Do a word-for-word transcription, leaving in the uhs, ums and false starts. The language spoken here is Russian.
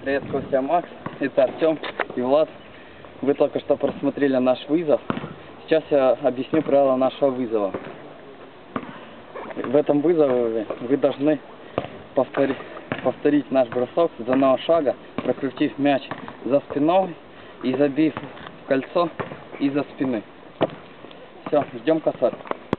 Приветствую тебя, Макс. Это Артем и Влад. Вы только что просмотрели наш вызов. Сейчас я объясню правила нашего вызова. В этом вызове вы должны повторить, повторить наш бросок с одного шага, прокрутив мяч за спиной и забив в кольцо из-за спины. Все, ждем касаться.